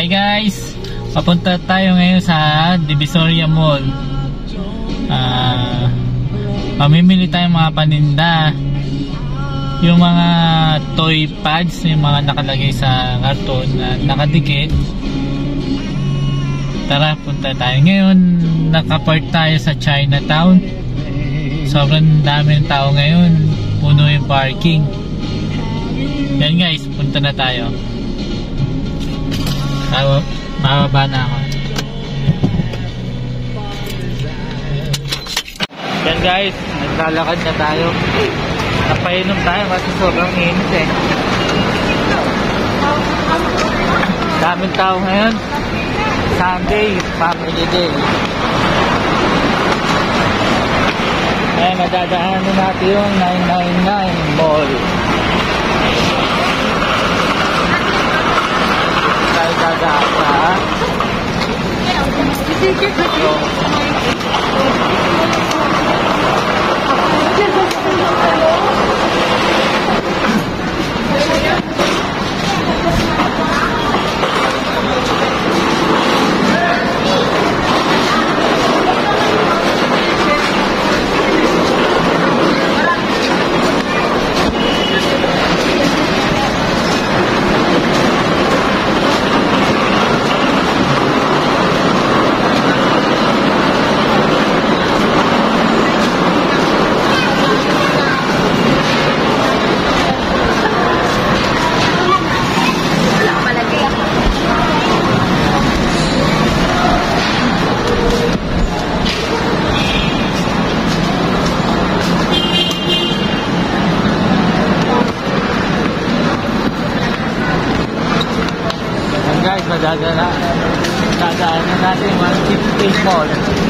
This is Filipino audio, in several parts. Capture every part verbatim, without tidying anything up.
guys, papunta tayo ngayon sa Divisoria Mall. uh, Mamimili tayong mga paninda. Yung mga toy pads, yung mga nakalagay sa karton na nakadikit. Tara, punta tayo. Ngayon, nakapark tayo sa Chinatown. Sobrang dami ng tao ngayon. Puno yung parking. Yan guys, punta na tayo. Bababa na ako. Yan guys, naglalakad na tayo. Napainom tayo kasi sobrang init eh. Daming tao ngayon. Sunday, family day. Kaya madadaanan natin yung nine nine nine Mall. Tayo dadaan sa guys, madadala dadaanan natin yung one fifty Mall.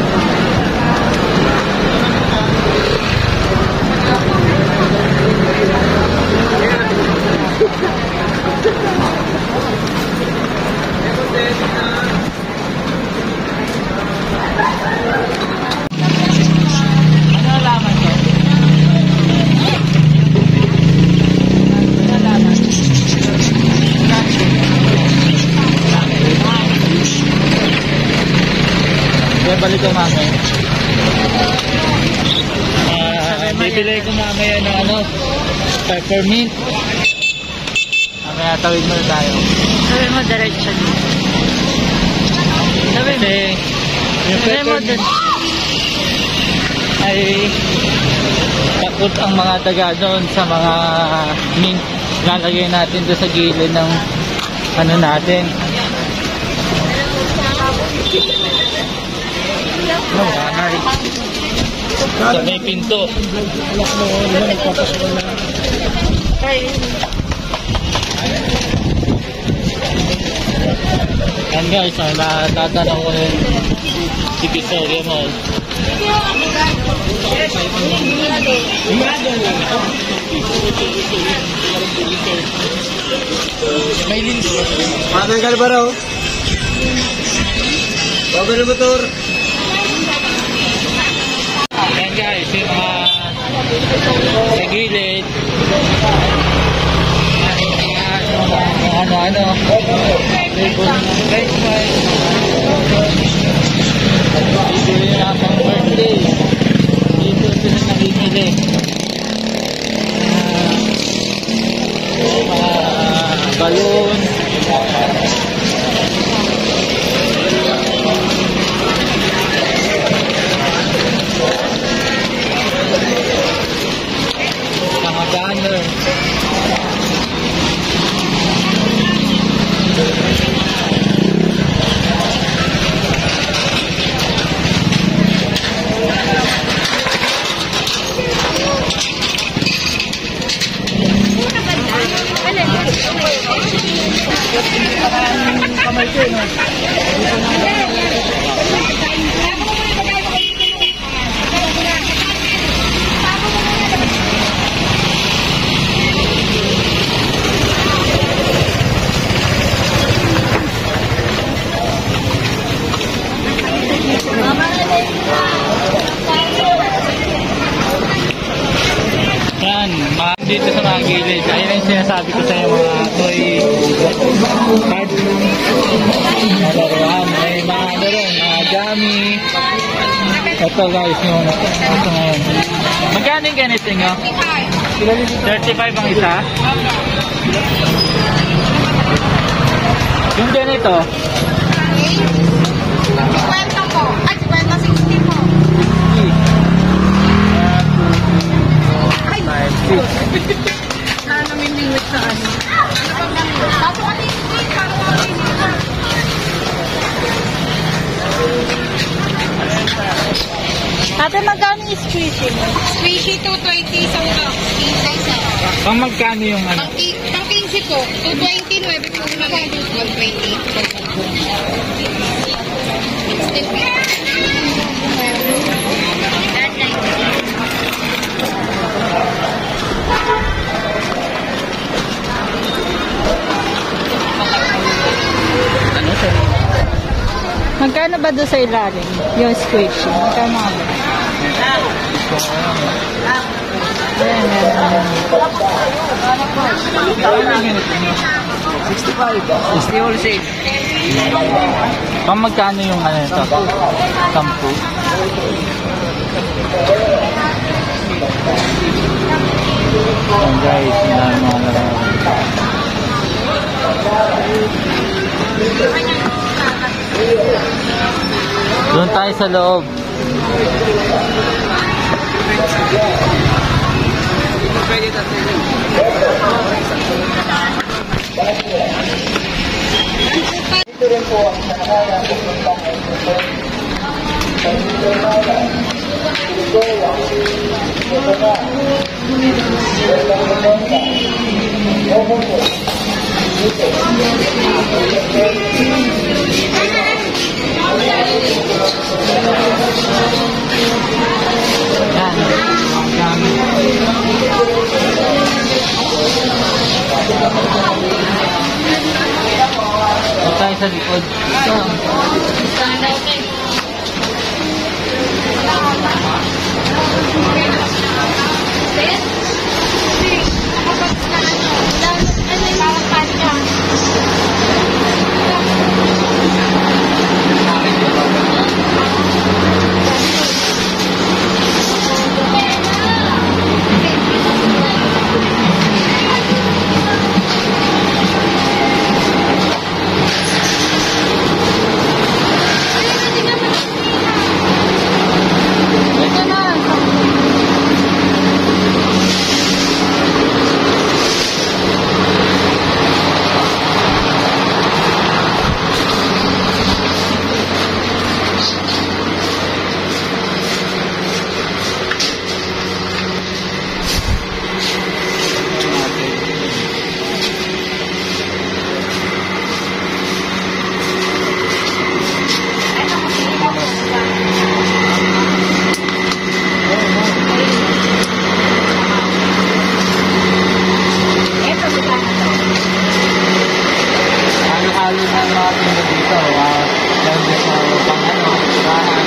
Ano alaman ko? Balik ko mamaya. Uh, bibili ko mamaya ng ano, peppermint. Mamaya tawid mo tayo. Sabi mo direction. Sabi mo. Yung peppermint ay takot ang mga taga doon sa mga mint. Lalagay natin doon sa gilid ng ano natin. No, nanay. Sa may pinto. Yan guys, natatanaw ko yung Divisoria Mall. May lins. Matanggal ba raw? Bago na motor. Yan guys, yung mga sa gilid, ano-ano, guys, guys, bibili na pang birthday. Dito sila nakikili. Mga balloon. Mga banner. dito sa mga gilid. Ayun yung sinasabi ko sa iyo, mga toy card. Ito guys, yung ito ngayon. Magkano yung ganito nyo? thirty-five ang isa? Yung ganito? fifty po. Ay, fifty, sixty po. Ay, five, six. sana may limit sa ano. Tapos ano yung sweet? Parang mga limit. Ate, magkano yung squishy mo? Squishy, two twenty isang box. Pang magkano yung ano? Pang pang quince po, two twenty, nine po naman, one twenty. Ano sir? Magkano ba doon sa ilalim? Yung squishy? Magkano nga ba? Ayan, ayan. sixty-five. sixty wholesale. Pang magkano yung ano ito? Sampu. Ayan guys, ang dami mga larawan. Doon tayo sa loob. Ito rin po ang nakakaya ng puntang ito. Sa dito na lang. Ito lang. Ito na. Ito lang ito na. Ito po. Ito. Doon tayo sa likod. Halo-halo na ang mga tinda dito. Uh, Dahil sa pang ano, bahan.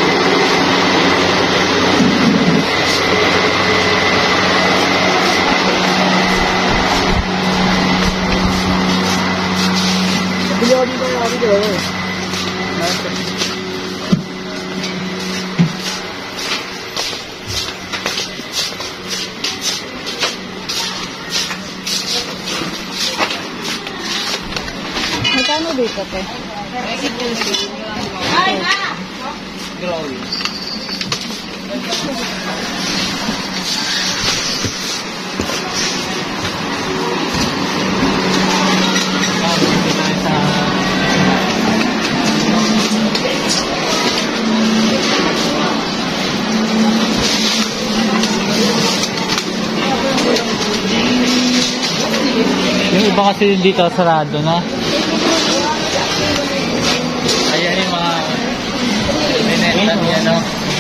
Bilog dito na ako dito. Magkano dito, te? Ay, na! Growing. Yung iba kasi dito sarado na. Ayan yung mga binenta niya, no?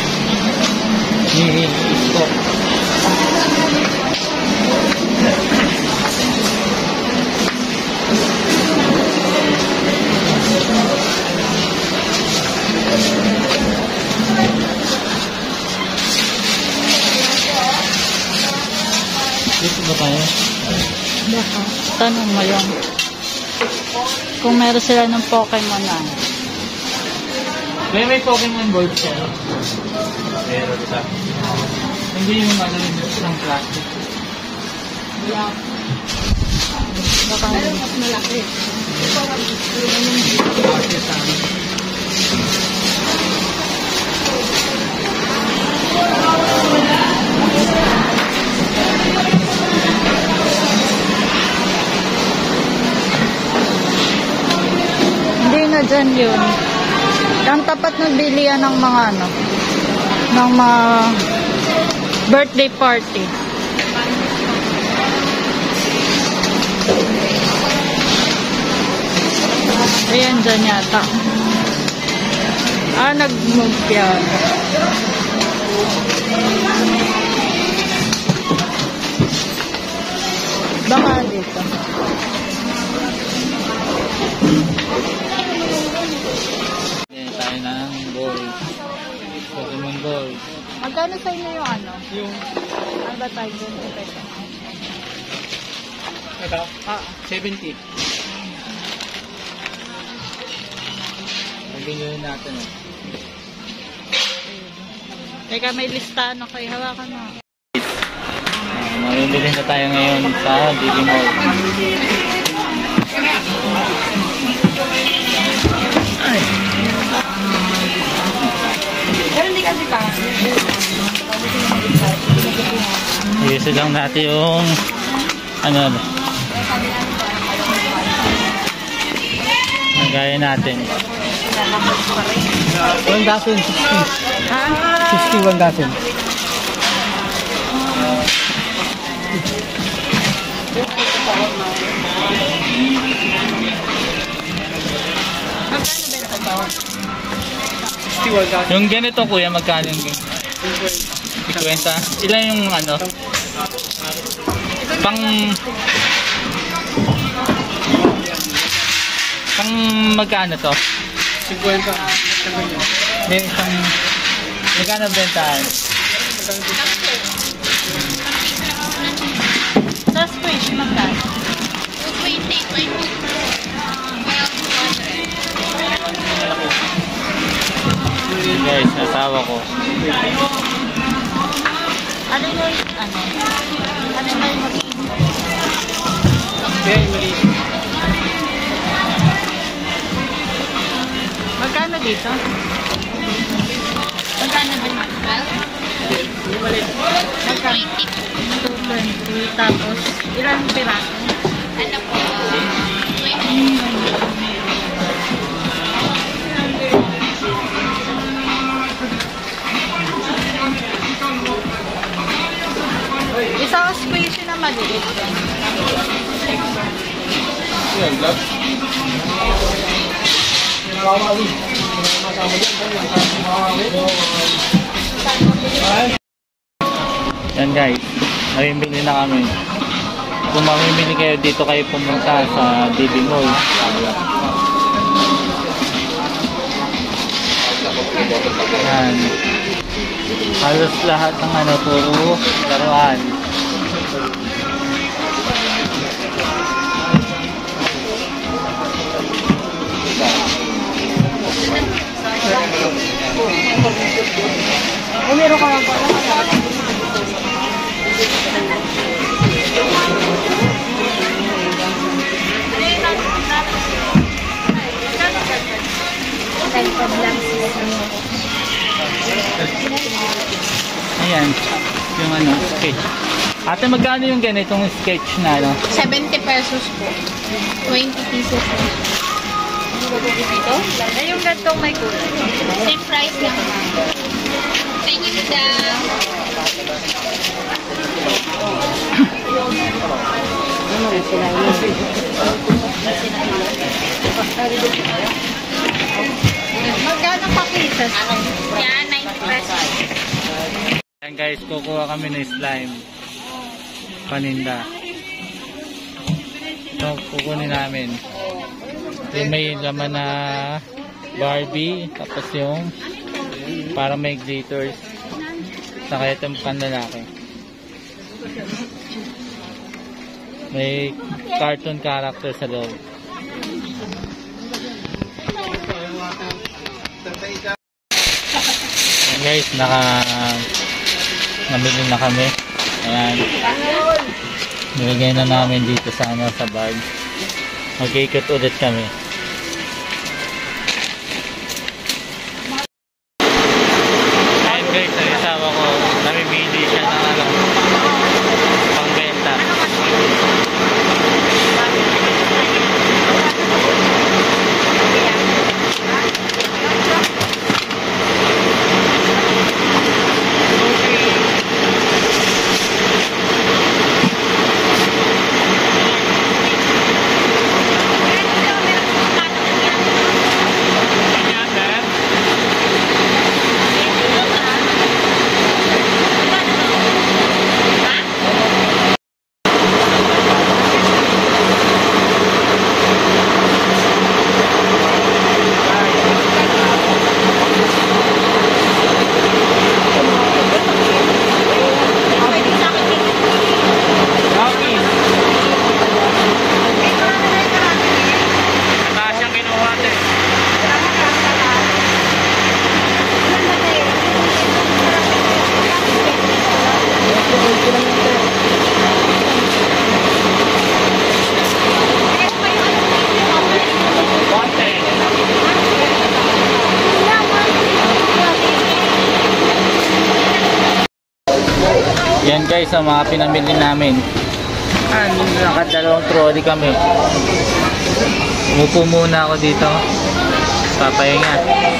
Ni Isko. Dito ba tayo? Baka. Tanong mo yun. Kung meron sila ng Pokemon na. May may Pokemon board siya. Meron siya. Hindi yung ano yung ng plastic. Baka mas malaki. Kasi sa amin. Hindi na dyan yun. Ang tapat ng bilian ng mga ano, ng mga birthday party. Ayan dyan yata. Ah, nag-move yan. Baka dito. Yan tayo ng gold. Pokemon gold. Magkano sa inyo yung ano? Yung Ano ba tayo dun? Ito. ito? Ah, seventy. Pagbinuhin natin eh. teka, may listahan ako. Eh, hawakan mo. Uh, mamimili na tayo ngayon sa Didi Mall. Ay. Pero hindi kasi pa. Ayusin lang natin yung ano nagaya natin. One dozen, sixty. Ha? sixty, one dozen. Magkano benta to? sixty, one dozen. Yung ganito kuya, magkano yung ganito? fifty. Ilan yung ano? Pang Pang magkano to? fifty. Hindi, isang magkano bentahan? Sa squish, magkano? Guys, asawa ko. Ano yung, ano? Ano ba yung mag- Very maliit. Magkano dito? Magkano din? Magkano? two twenty. Tapos, ilang piraso? Ano po? Isang squishy na maliit. Yan, love. Yan guys, mamimili na kami. Kung mamimili kayo dito kayo pumunta sa Didi Mall. Yan. Halos lahat ng ano puro laruan. Eh, meron ka lang pala. Ayan, yung ano, sketch. Ate, magkano yung ganitong sketch na ano? seventy pesos po. twenty pieces po. Dito? Eh, yung gantong may kulay. Same price lang. Thank you, madam. Magkano pa kisas? Yan, ninety pesos. Ayan guys, kukuha kami ng slime. Paninda. Ito, kukunin namin. Yung may laman na Barbie, tapos yung para may glitters. Saka itong panlalaki. May cartoon character sa loob. guys, naka namili na kami. Ayan. Nilagay na namin dito sa ano, sa bag. Mag-ikot ulit kami. Ayan guys, ang asawa ko, namimili siya ng ano, pangbenta. Yan guys, ang mga pinamili namin. Ah, nakadalawang trolley kami. Umupo muna ako dito. Papahinga.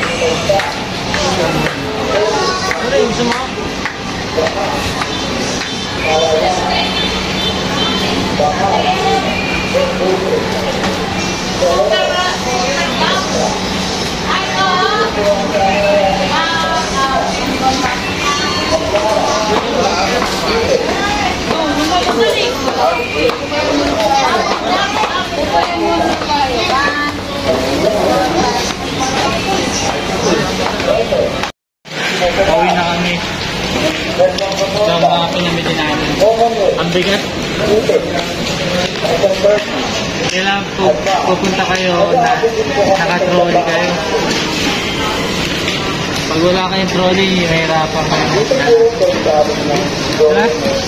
Pauwi na kami. Ito ang mga pinamili namin. Ang bigat. Kailangan pupunta kayo na naka-trolley kayo. Pag wala kayong trolley, mahirapan kayo. Diba?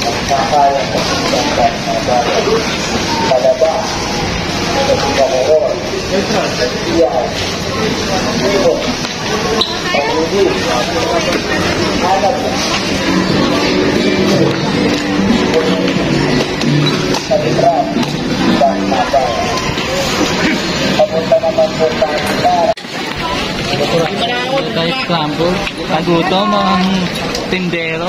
Tayo scramble. Nagutom ang tindero.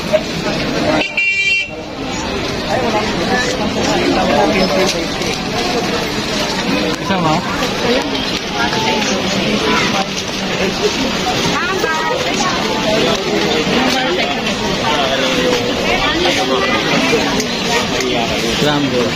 Isa mo? Scramble.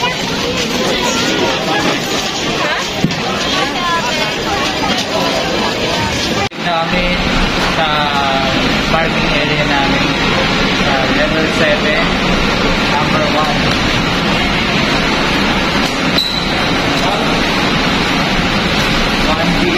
Kami sa parking area namin sa level seven, number one. one B.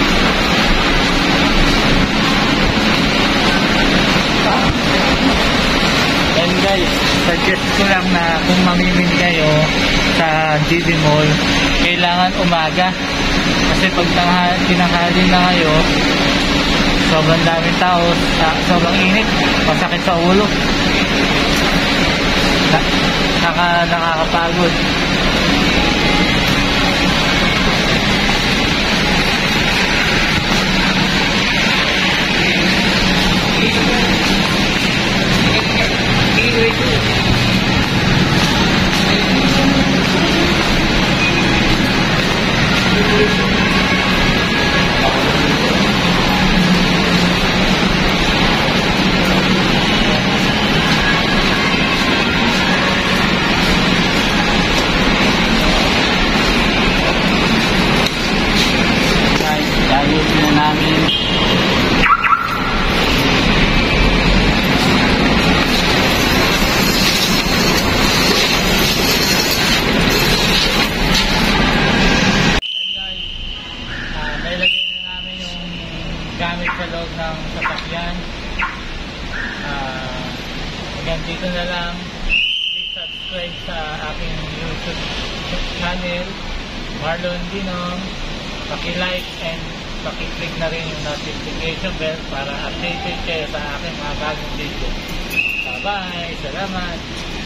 And guys, suggest ko lang na kung mamimili kayo sa G D Mall, kailangan umaga. Kasi pag tinanghali na kayo, sobrang daming tao, uh, sobrang init, masakit sa ulo. Na, naka, nakakapagod. hanggang dito na lang. Please subscribe sa aking YouTube channel, Marlon Dinong. Paki-like and paki-click na rin yung notification bell para updated kayo sa aking mga bagong video. Bye-bye! Salamat!